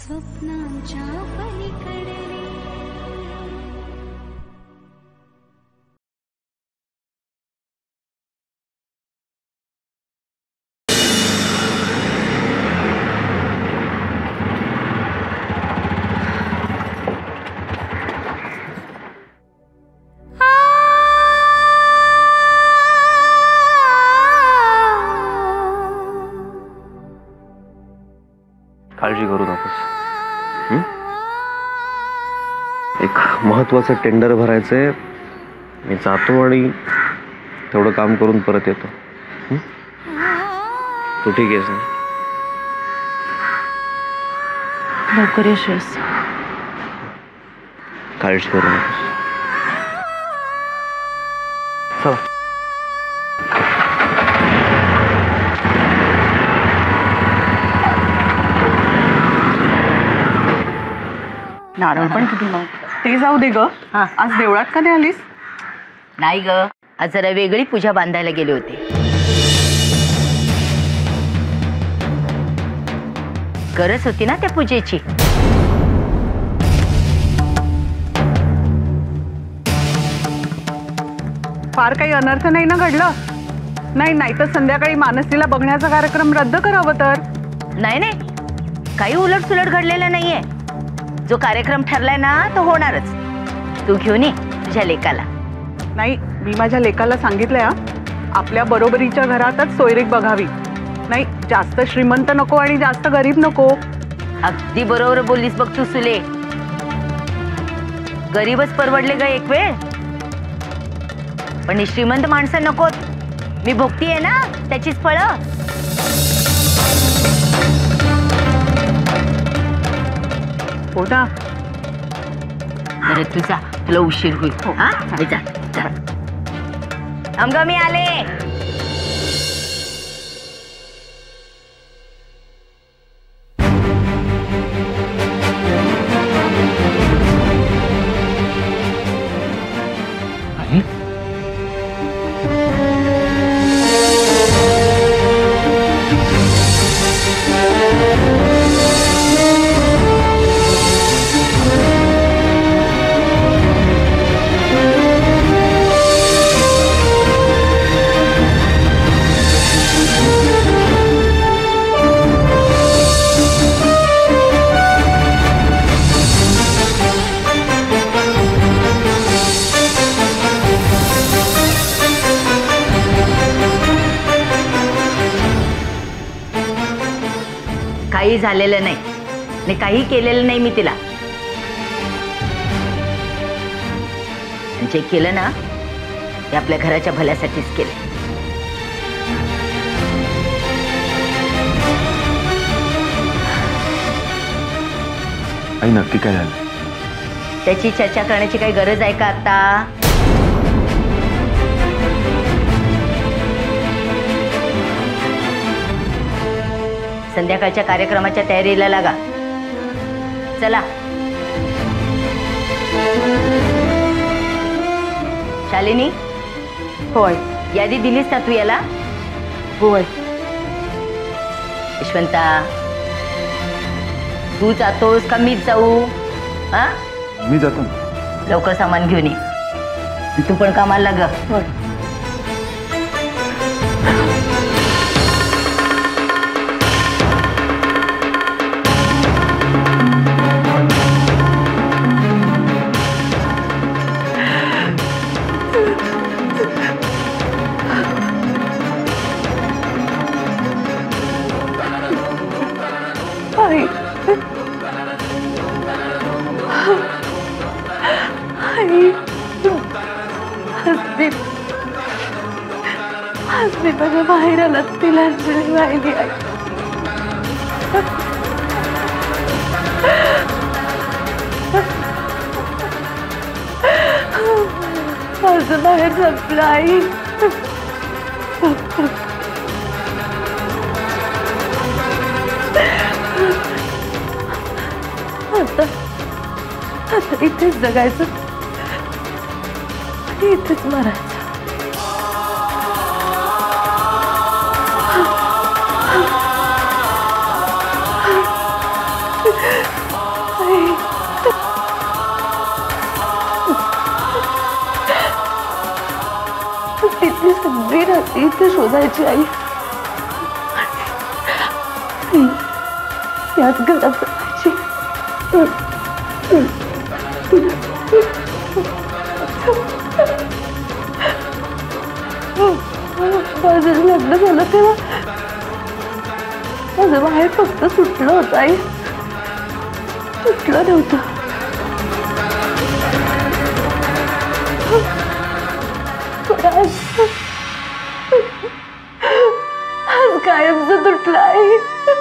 स्वप्नांच्या पलीकडे काळजी करू नकोस. एक महत्वाचं टेंडर भरायचंय. मी जातो आणि तेवढं काम करून परत येतो. तू ठीक आहेस ना? लवकर येशीस. काळजी करू नकोस. चला. नारळ पण किती मग ते जाऊ दे ग. आज देवळात का नाही आलीस? नाही ग, आज जरा वेगळी पूजा बांधायला गेले होते. गरज होती ना त्या पूजेची. फार काही अनर्थ नाही ना घडलं? नाही नाही तर संध्याकाळी मानसीला बघण्याचा कार्यक्रम रद्द करावं तर. नाही नाही, काही उलट सुलट घडलेलं नाहीये. जो कार्यक्रम ठरलाय ना तो होणारच. तू घेऊन ये तुझ्या लेकाला. नाही, मी माझ्या लेकाला सांगितलंय आपल्या बरोबरीच्या घरातच सोयरीक बघावी. नाही, जास्त श्रीमंत नको आणि जास्त गरीब नको. अगदी बरोबर बोललीस बघ तू सुले. गरीबच परवडले ग एक वेळ, पण श्रीमंत माणसं नकोत. मी भोगतीये ना त्याचीच फळं. हो ना. बरं तुझा, तुला उशीर होईल. हा जा जा. अमगा मी आले. काही झालेलं नाही आणि काही केलेलं नाही मी तिला. जे केलं ना ते आपल्या घराच्या भल्यासाठीच केलं. आई नक्की काय झालं? त्याची चर्चा करण्याची काही गरज आहे का आता? संध्याकाळच्या कार्यक्रमाच्या तयारीला लागा. चला. शालिनी. होय. यादी दिलीस ना तू याला? होय. यशवंता, तू जातोस का मीच जाऊ? हा, मी जातो. लवकर सामान घेऊन ये. तू पण कामाला लाग. होय. आज मी माझ्या बाहेरला तिलांजली वाहिली आहे. माझं बाहेर संपलं आई. आता इथेच जगायचं आणि इथेच मरायचं. सगळी रात्री इथे शोधायची आई. याच घरात राहायची. माझं लग्न झालं तेव्हा माझं बाहेर फक्त सुटलं होतं आई. सुटलं नव्हतं. आज कायमचं तुटलं आहे.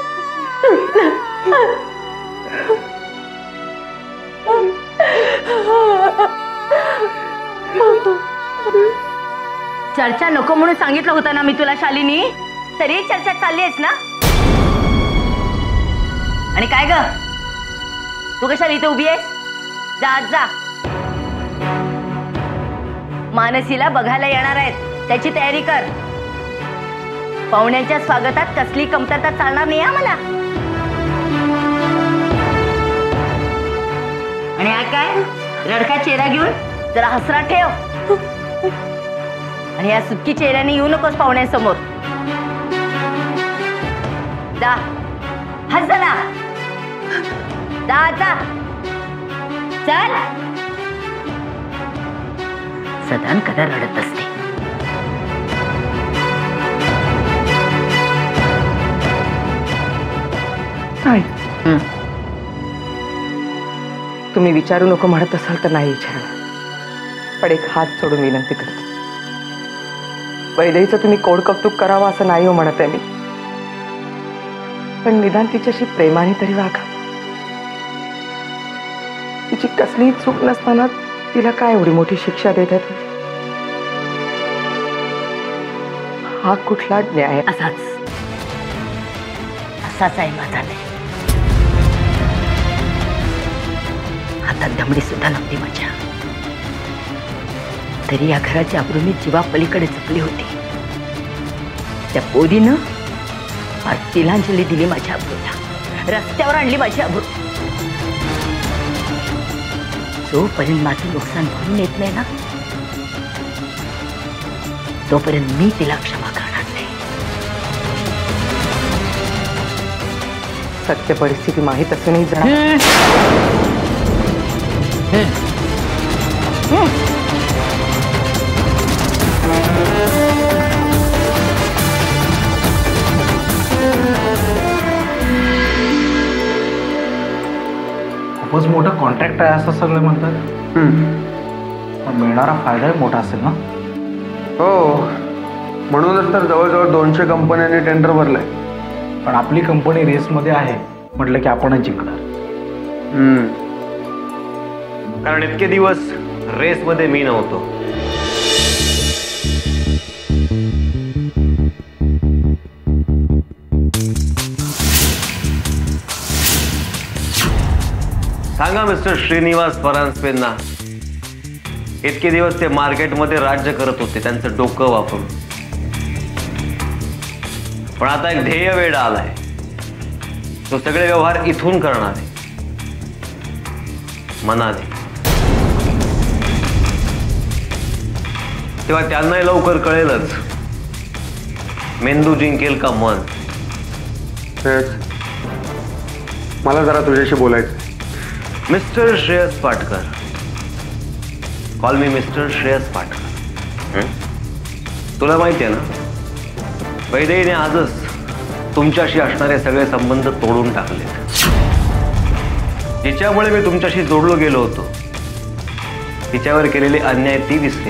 चर्चा नको म्हणून सांगितलं होतं ना मी तुला शालिनी. तरी चर्चा चालली आहेस ना. आणि काय ग तू कशाला इथे उभी आहेस? जा आत जा. मानसीला बघायला येणार आहेत, त्याची तयारी कर. पाहुण्यांच्या स्वागतात कसली कमतरता चालणार नाही आम्हाला. आणि हा काय रडका चेहरा घेऊन जरा हसरा ठेव. आणि या सुटकी चेहऱ्याने येऊ नकोस पाहुण्यांसमोर. जा हस ना. जा जा चल. सदान कदा रडत असते. तुम्ही विचारू नको म्हणत असाल तर नाही विचारणार, पण एक हात सोडून विनंती करते. वैदेहीचं तुम्ही कोड कौतुक करावं असं नाही हो म्हणत आहे मी, पण निदान तिच्याशी प्रेमाने तरी वागा. तिची कसलीही चूक नसताना तिला काय एवढी मोठी शिक्षा देत आहे? हा कुठला न्याय? असाच आहे माझा नाही. हातात दमडी सुद्धा नव्हती माझ्या, तरी या घराची आबरू मी जीवा पलीकडे जपली होती. त्या पोरीनं तिलांजली दिली माझ्या आबरूला, रस्त्यावर आणली माझी आबरू. जोपर्यंत माझं नुकसान भरून येत नाही ना, तोपर्यंत मी तिला क्षमा करणार नाही. सत्य परिस्थिती माहीत असूनही जरा खूपच मोठा कॉन्ट्रॅक्ट आहे असं सगळे म्हणतात. पण मिळणारा फायदाही मोठा असेल ना. हो, म्हणूनच तर जवळजवळ 200 कंपन्यांनी टेंडर भरलंय. पण आपली कंपनी रेसमध्ये आहे म्हटलं की आपणच जिंकणार. कारण इतके दिवस रेसमध्ये मी नव्हतो. सांगा मिस्टर श्रीनिवास परांजपेंना, इतके दिवस ते मार्केटमध्ये राज्य करत होते त्यांचं डोकं वापरून, पण आता एक ध्येय वेडा आलाय. तो सगळे व्यवहार इथून करणार आहे, मनाने. तेव्हा त्यांनाही लवकर कळेलच मेंदू जिंकेल का मन. मला जरा तुझ्याशी बोलायचं. Mister Shreyas Patkar, call me mister Shreyas Patkar. तुला माहिती आहे ना, वैदेहीने आजच तुमच्याशी असणारे सगळे संबंध तोडून टाकलेत. जिच्यामुळे मी तुमच्याशी जोडलो गेलो होतो, तिच्यावर केलेले अन्याय ती विसरेल,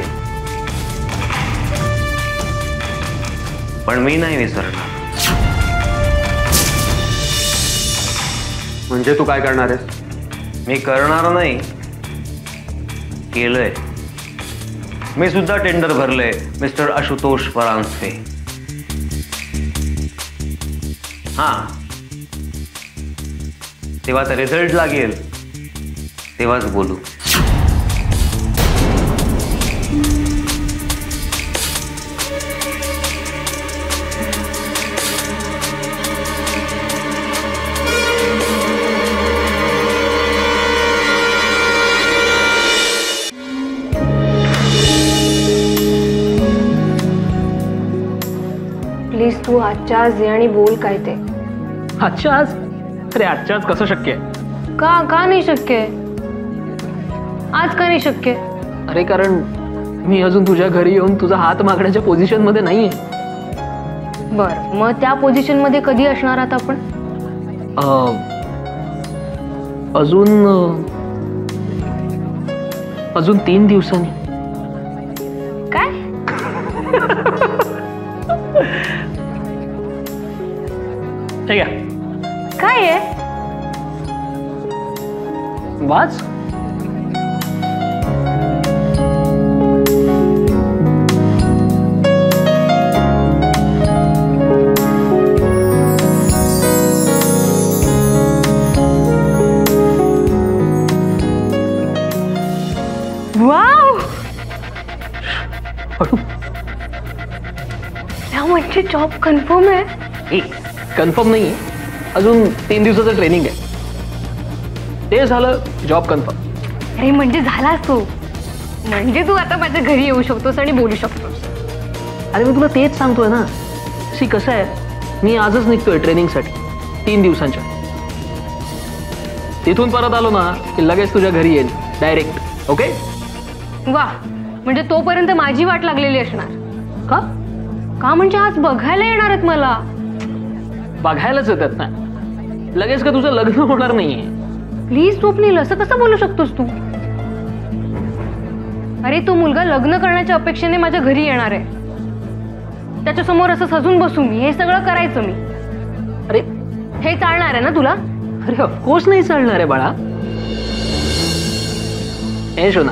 पण मी नाही विसरणार. म्हणजे तू काय करणार आहेस? मी करणार नाही, केलंय. मी सुद्धा टेंडर भरलंय मिस्टर आशुतोष परांजपे. हां, तेव्हा तर रिझल्ट लागेल तेव्हाच बोलू. आजच्या आज ये आणि बोल काय ते. आजच्या आज? अरे आजच्या आज कसं शक्य आहे? का नाही शक्य आहे? आज का नाही शक्य? अरे कारण मी अजून तुझ्या घरी येऊन तुझा हात मागण्याच्या पोझिशन मध्ये नाहीये. बर, मग त्या पोझिशन मध्ये कधी असणार आहात आपण? अजून 3 दिवसांनी. काय? ठीक आहे. काय आहे? वाच. वाव, म्हणजे जॉब कन्फर्म आहे? कन्फर्म नाही, अजून 3 दिवसाचं ट्रेनिंग आहे. ते झालं जॉब कन्फर्म. अरे म्हणजे झालास तू, म्हणजे तू आता माझ्या घरी येऊ शकतोस आणि बोलू शकतोस. अरे मी तुला तेच सांगतोय ना. कसं आहे, मी आजच निघतोय ट्रेनिंगसाठी 3 दिवसांच्या. तिथून परत आलो ना की लगेच तुझ्या घरी येईल डायरेक्ट. ओके? वा, म्हणजे तोपर्यंत माझी वाट लागलेली असणार. का? का म्हणजे आज बघायला येणार आहेत मला. बघायलाच येतात ना, लगेच का तुझं लग्न होणार नाहीये. प्लीज स्वप्नील, असं कसं बोलू शकतोस तू? अरे तो मुलगा लग्न करण्याच्या अपेक्षेने माझ्या घरी येणार आहे. त्याच्यासमोर असं सजून बसू मी, हे सगळं करायचं मी. अरे हे चालणार आहे ना तुला? अरे ऑफकोर्स नाही चालणार आहे बाळा. हे शोना,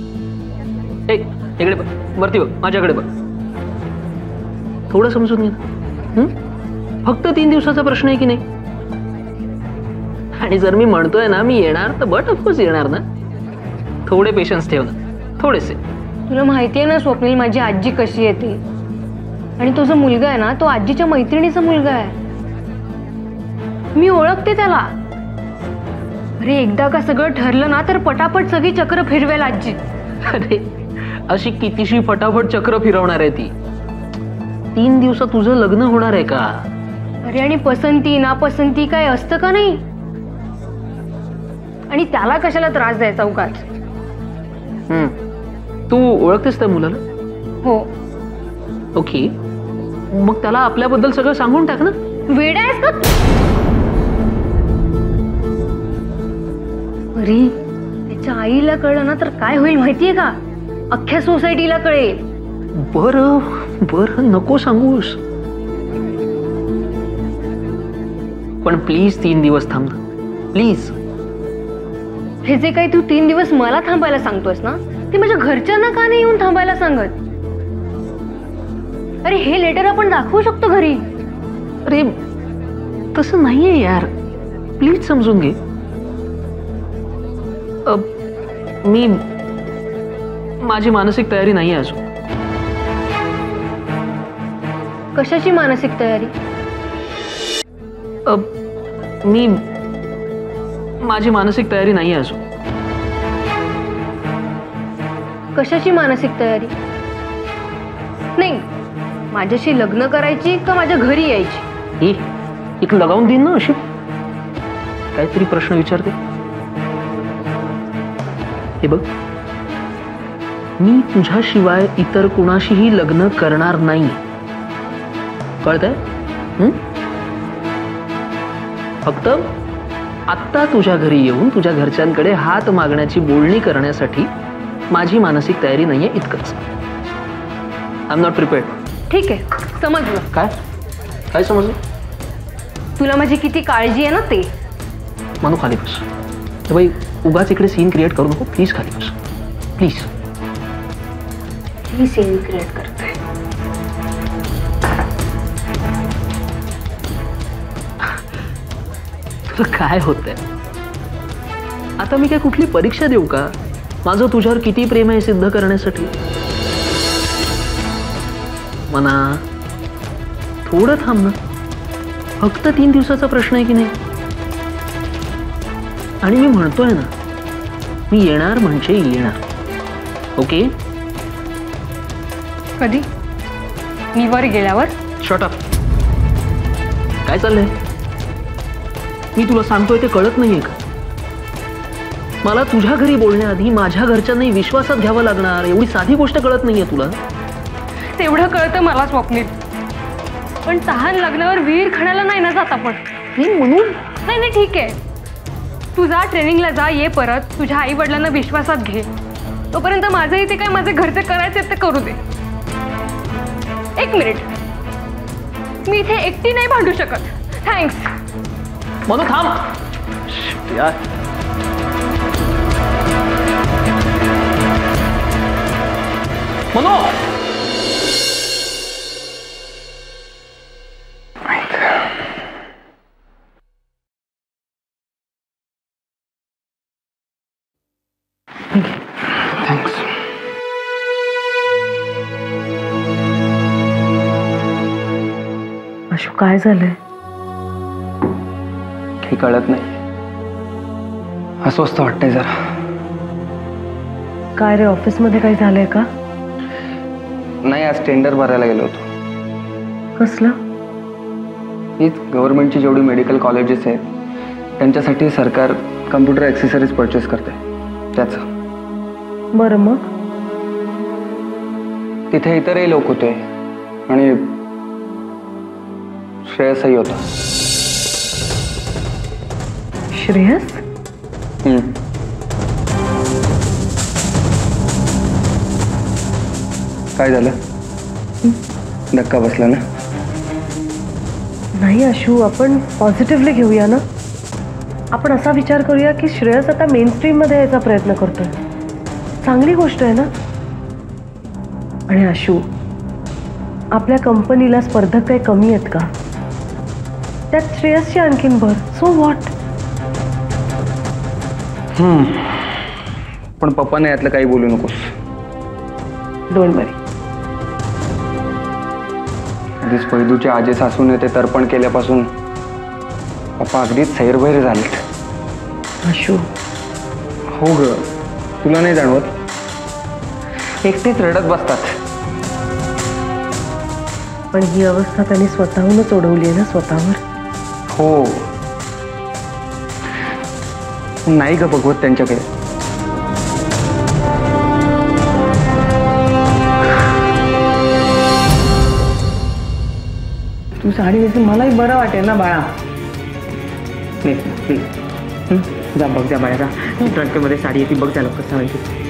इकडे बघ, वरती बघ, माझ्याकडे बघ. थोडं समजून घे. फक्त 3 दिवसाचा प्रश्न आहे की नाही. आणि जर मी म्हणतोय ना मी येणार, तर बट ऑफकोर्स येणार ना. थोडे पेशन्स ठेव ना, थोडेसे. तुला माहिती आहे ना स्वप्नील, माझी आजी कशी आहे ती. आणि तो जो मुलगा आहे ना, तो आजीच्या मैत्रिणीचा मुलगा आहे. मी ओळखते त्याला. अरे एकदा का सगळं ठरलं ना तर पटापट सगळी चक्र फिरवेल आजी. अरे अशी कितीशी फटाफट चक्र फिरवणार आहे ती. 3 दिवसात तुझं लग्न होणार आहे का? अरे आणि पसंती नापसंती काय असतं का नाही? आणि त्याला कशाला त्रास द्यायचा उगाच. तू ओळखतेस त्या मुलाला? हो. ओके, मग त्याला आपल्याबद्दल सगळं सांगून टाक ना. वेडा आहेस का? अरे त्याच्या आईला कळलं ना तर काय होईल माहितीये का? अख्ख्या सोसायटीला कळेल. बरं बरं, नको सांगूस. पण प्लीज 3 दिवस थांब ना, प्लीज. हे जे काही तू 3 दिवस मला थांबायला सांगतोयस ना, ते माझ्या घरच्यांना का नाही येऊन थांबायला सांगत? अरे हे लेटर आपण दाखवू शकतो घरी. अरे तसं नाहीये यार, प्लीज समजून घे. माझी मानसिक तयारी नाही आहे अजून. कशाची मानसिक तयारी? माझी मानसिक तयारी नाही आहे अजून. कशाची मानसिक तयारी? नाही, माझ्याशी लग्न करायची का माझ्या घरी यायची? एक लगावून देईन ना अशी. काहीतरी प्रश्न विचारते. हे बघ, मी तुझ्याशिवाय इतर कुणाशीही लग्न करणार नाही. कळतंय? फक्त आत्ता तुझ्या घरी येऊन तुझ्या घरच्यांकडे हात मागण्याची बोलणी करण्यासाठी माझी मानसिक तयारी नाहीये, इतकंच. I am not prepared. ठीक आहे, समजलं. काय काय समजलं? तुला माझी किती काळजी आहे ना ते. मानू खाली बस. बाई उगाच इकडे सीन क्रिएट करू नको, प्लीज खाली बस, प्लीज. ही सीन क्रिएट करते. तुला काय होतंय आता? मी काय कुठली परीक्षा देऊ का माझं तुझ्यावर किती प्रेम आहे सिद्ध करण्यासाठी? मना थोडं थांब ना, फक्त 3 दिवसाचा प्रश्न आहे की नाही. आणि मी म्हणतोय ना, मी येणार म्हणजे येणार. ओके? कधी? मी वर गेल्यावर? Shut up. काय चाललंय? मी तुला सांगतोय ते कळत नाहीये का? मला तुझ्या घरी बोलण्याआधी माझ्या घरच्यांनाही विश्वासात घ्यावं लागणार एवढी साधी गोष्ट कळत नाहीये तुला? तेवढं कळतं मला स्वप्नील, पण तहान लागल्यावर विहीर खणायला नाही ना जात आपण. म्हणून नाही नाही ठीक आहे, तू जा ट्रेनिंगला जा, ये परत तुझ्या आई वडिलांना विश्वासात घे. तोपर्यंत माझं इथे काय माझे घरचे करायचे ते करू दे. एक मिनिट, मी इथे एकटी नाही भांडू शकत. थँक्स. मनो थांब यार. मनो थँक्स. अशू काय झालंय? काही कळत नाही. अस्वस्थ वाटतंय जरा. काय रे, ऑफिसमध्ये काही झालंय का? नाही, आज टेंडर भरायला गेलो होतो. कसलं? हीच गव्हर्नमेंटची जेवढी मेडिकल कॉलेजेस आहेत त्यांच्यासाठी सरकार कम्प्युटर ॲक्सेसरीज परचेस करते. त्याचं बरं, मग तिथे इतरही लोक होते आणि श्रेयसही होता. श्रेयस? काय झालं? धक्का बसला ना? नाही अशू, आपण पॉझिटिव्हली घेऊया ना. आपण असा विचार करूया की श्रेयस आता मेन स्ट्रीम मध्ये यायचा प्रयत्न करतोय. चांगली गोष्ट आहे ना. आणि अशू, आपल्या कंपनीला स्पर्धक काही कमी आहेत का? त्यात श्रेयसची आणखीन भर. So what? पण पप्पाने यातलं काही बोलू नकोस. Don't worry. आधीच पैदूच्या आजे सासूने ते तर्पण केल्यापासून पप्पा अगदीच सैरभैर झालेत. अशू, हो ग, तुला नाही जाणवत? एकटीच रडत बसतात. पण ही अवस्था त्यांनी स्वतःहूनच ओढवली आहे ना स्वतःवर. हो, नाही ग बघवत त्यांच्याकडे. तू साडी नेसून मलाही बरं वाटेल ना बाळा. प्लीज प्लीज जा, बघ जा बाळा, जा ट्रंकेमध्ये साडी येते, बघ जा लवकर सांगायची.